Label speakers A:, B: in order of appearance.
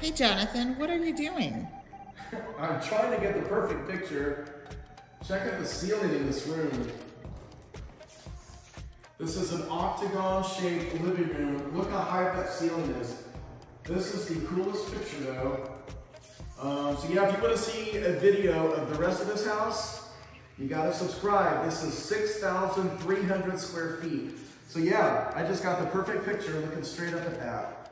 A: Hey Jonathan, what are you doing?
B: I'm trying to get the perfect picture. Check out the ceiling in this room. This is an octagon-shaped living room. Look how high that ceiling is. This is the coolest picture though. So yeah, if you want to see a video of the rest of this house, you gotta subscribe. This is 6,300 square feet. So yeah, I just got the perfect picture looking straight up at that.